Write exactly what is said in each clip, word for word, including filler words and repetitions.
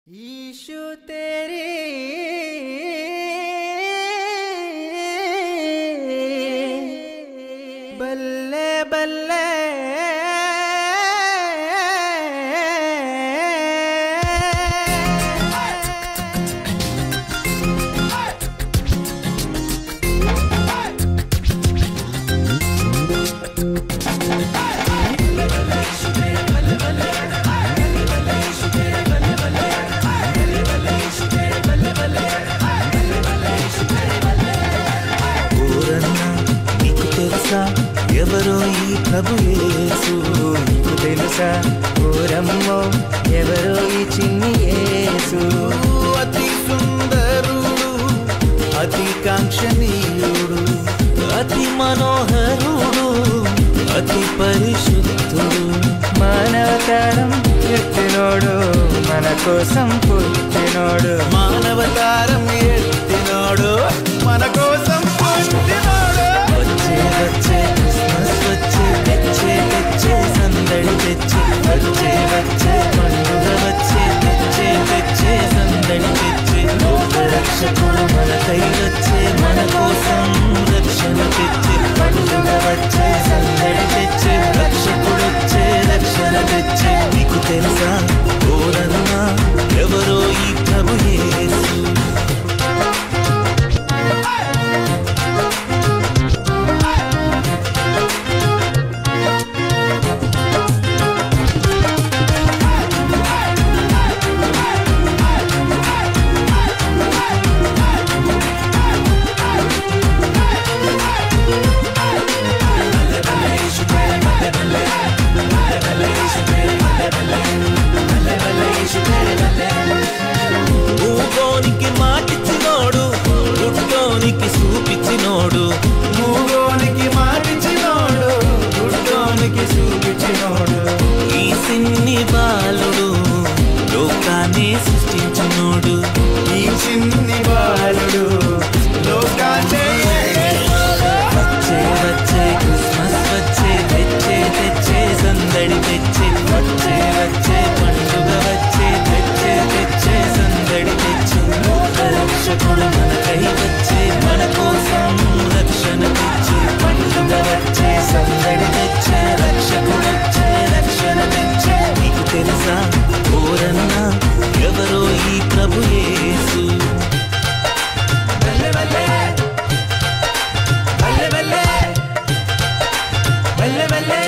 issue तेरी बल्ले बल्ले ఎవరో ఈ ప్రభు యేసు నీకు తెలుసా ఓరమ్మో ఎవరో ఈ చిన్ని యేసు అతి సుందరుడు అతి కాంక్షణీయుడు అతి మనోహరుడు అతి పరిశుద్ధుడు మానవతారం ఎత్తినోడు మన కోసం పుట్టినోడు మానవతారం ఎత్తినోడు మన కోసం పుట్టినోడు వచ్చే వచ్చే క్రిస్మస్ వచ్చే తెచ్చే తెచ్చే సందడి తెచ్చే వచ్చే వచ్చే పండుగ వచ్చే తెచ్చే తెచ్చే సందడి తెచ్చే లోక రక్షకుడు మనకై వచ్చే మన కోసం రక్షణ తెచ్చే పండుగ వచ్చే సందడి తెచ్చే రక్షకుడు వచ్చే రక్షణ తెచ్చే నీకు తెలుసా ఓరన్నా ఎవరో ఈ ప్రభు యేసు మూగోనికి మాటిచ్చినోడు గుడ్డోనికి చూపించినోడు మూగోనికి మాటిచ్చినోడు గుడ్డోనికి చూపించినోడు ఈ సిన్ని బాలుడు లోకాన్ని సృష్టించినోడు ఈ చిన్ని బాలుడు లోకాన్ని వచ్చే వచ్చే క్రిస్మస్ వచ్చే తెచ్చే తెచ్చే సందడి తెచ్చే వచ్చే వచ్చే పండుగ వచ్చే తెచ్చే తెచ్చే సందడి తెచ్చే రక్షకుడు మనకై వచ్చే మన కోసం రక్షణ తెచ్చే పండుగ వచ్చే సందడి తెచ్చే రక్షకుడు వచ్చే రక్షణ తెచ్చే నీకు తెలుసా ఓరన్నా ఎవరో ఈ ప్రభు యేసు బల్లె బల్లె బల్లె బల్లె బల్లె బల్లె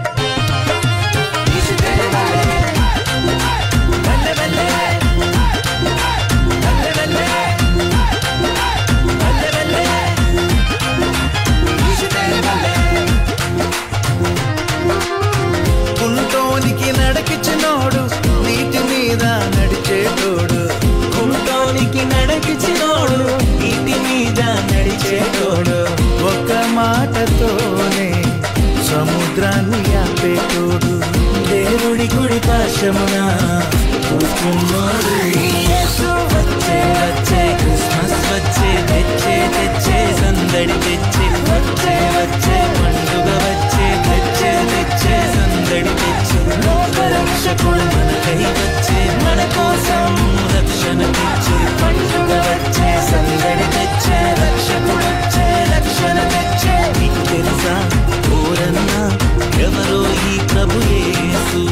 కుంటోనికి నడకిచ్చినోడు నీటి మీద నడిచేటోడు కుంటోనికి నడకిచ్చినోడు నీటి మీద నడిచేటోడు ఒక మాటతోనే సముద్రాన్ని ఆపేటోడు దేవుడి కుడి పాశమున కూర్చున్నోడు వచ్చే వచ్చే క్రిస్మస్ వచ్చే తెచ్చే తెచ్చే సందడి తెచ్చే వచ్చే వచ్చే పండుగ వచ్చే తెచ్చే తెచ్చే సందడి తెచ్చే లోక రక్షకుడు మనకై వచ్చే మన కోసం రక్షణ తెచ్చే పండుగ వచ్చే సందడి తెచ్చే రక్షకుడు వచ్చే రక్షణ తెచ్చే నీకు తెలుసా ఓరన్నా ఎవరో ఈ ప్రభు యేసు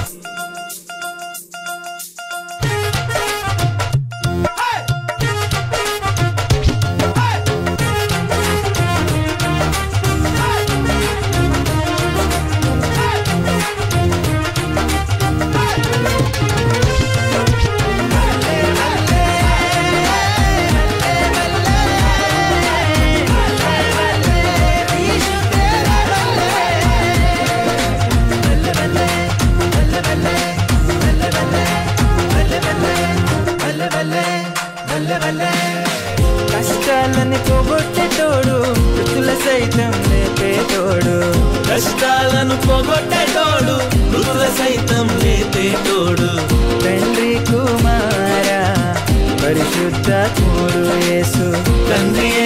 కష్టాలని పోగొట్టేటోడు మృతుల సైతం లేపేటోడు కష్టాలను పోగొట్టేటోడు మృతుల సైతం లేపేటోడు తండ్రి కుమార పరిశుద్ధాత్ముడు యేసు తండ్రి